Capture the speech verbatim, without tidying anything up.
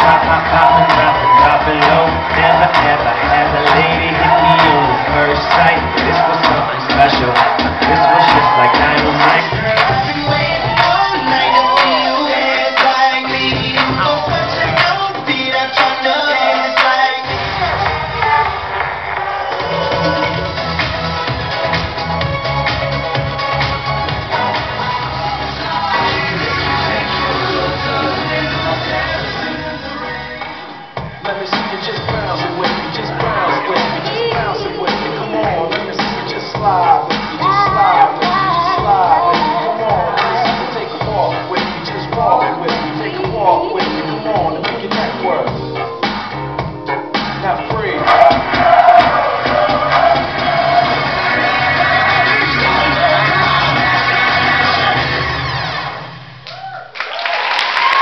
pop, pop, poppin', droppin', droppin' low. Never ever had a lady hit me on the first sight. This was something special. This was just like dynamite.